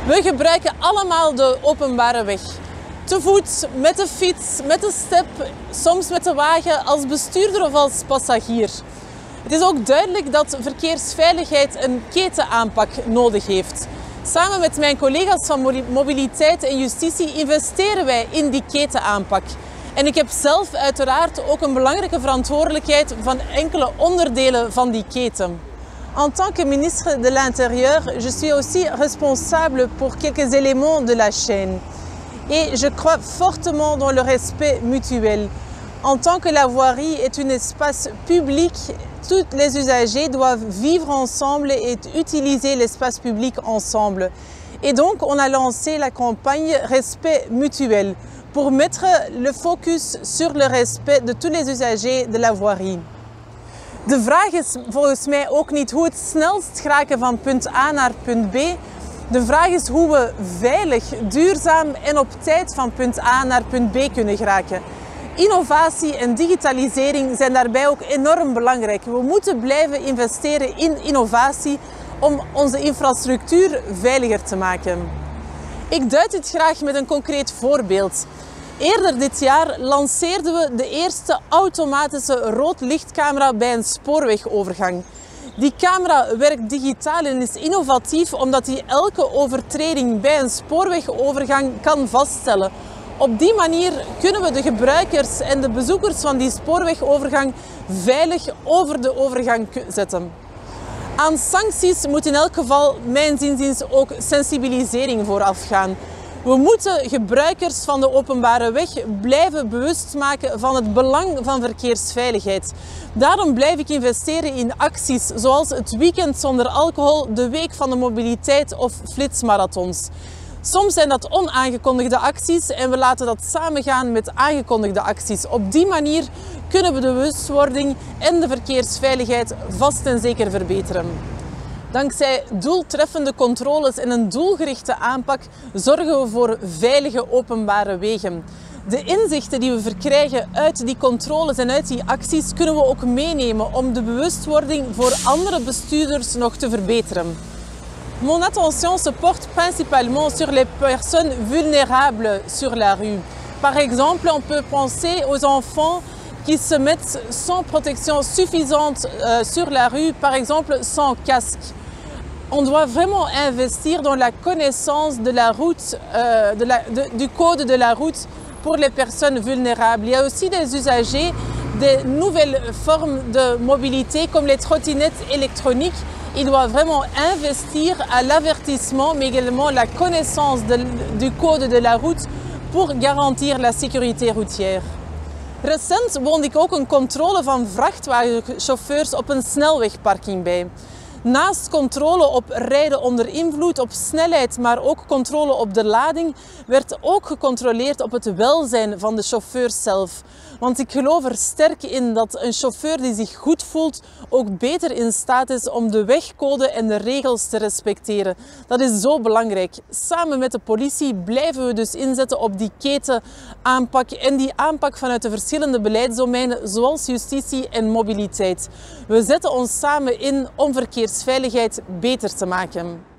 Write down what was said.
We gebruiken allemaal de openbare weg. Te voet, met de fiets, met de step, soms met de wagen, als bestuurder of als passagier. Het is ook duidelijk dat verkeersveiligheid een ketenaanpak nodig heeft. Samen met mijn collega's van Mobiliteit en Justitie investeren wij in die ketenaanpak. En ik heb zelf uiteraard ook een belangrijke verantwoordelijkheid van enkele onderdelen van die keten. En tant que ministre de l'Intérieur, je suis aussi responsable pour quelques éléments de la chaîne. Et je crois fortement dans le respect mutuel. En tant que la voirie est un espace public, tous les usagers doivent vivre ensemble et utiliser l'espace public ensemble. Et donc, on a lancé la campagne Respect mutuel pour mettre le focus sur le respect de tous les usagers de la voirie. De vraag is volgens mij ook niet hoe het snelst geraken van punt A naar punt B. De vraag is hoe we veilig, duurzaam en op tijd van punt A naar punt B kunnen geraken. Innovatie en digitalisering zijn daarbij ook enorm belangrijk. We moeten blijven investeren in innovatie om onze infrastructuur veiliger te maken. Ik duid dit graag met een concreet voorbeeld. Eerder dit jaar lanceerden we de eerste automatische roodlichtcamera bij een spoorwegovergang. Die camera werkt digitaal en is innovatief omdat hij elke overtreding bij een spoorwegovergang kan vaststellen. Op die manier kunnen we de gebruikers en de bezoekers van die spoorwegovergang veilig over de overgang zetten. Aan sancties moet in elk geval, mijns inziens, ook sensibilisering vooraf gaan. We moeten gebruikers van de openbare weg blijven bewust maken van het belang van verkeersveiligheid. Daarom blijf ik investeren in acties zoals het weekend zonder alcohol, de week van de mobiliteit of flitsmarathons. Soms zijn dat onaangekondigde acties en we laten dat samengaan met aangekondigde acties. Op die manier kunnen we de bewustwording en de verkeersveiligheid vast en zeker verbeteren. Dankzij doeltreffende controles en een doelgerichte aanpak zorgen we voor veilige openbare wegen. De inzichten die we verkrijgen uit die controles en uit die acties kunnen we ook meenemen om de bewustwording voor andere bestuurders nog te verbeteren. Mon attention se porte principalement sur les personnes vulnérables sur la rue. Par exemple, on peut penser aux enfants qui se mettent sans protection suffisante sur la rue, par exemple sans casque. On doit vraiment investir dans la connaissance de la route, du code de la route pour les personnes vulnérables. Il y a aussi des usagers des nouvelles formes de mobilité comme les trottinettes électroniques. Il doit vraiment investir à l'avertissement mais également la connaissance du code de la route pour garantir la sécurité routière. Recent woonde ik ook een controle van vrachtwagenchauffeurs op een snelwegparking bij. Naast controle op rijden onder invloed, op snelheid, maar ook controle op de lading, werd ook gecontroleerd op het welzijn van de chauffeurs zelf. Want ik geloof er sterk in dat een chauffeur die zich goed voelt ook beter in staat is om de wegcode en de regels te respecteren. Dat is zo belangrijk. Samen met de politie blijven we dus inzetten op die ketenaanpak en die aanpak vanuit de verschillende beleidsdomeinen zoals justitie en mobiliteit. We zetten ons samen in om verkeersveiligheid beter te maken.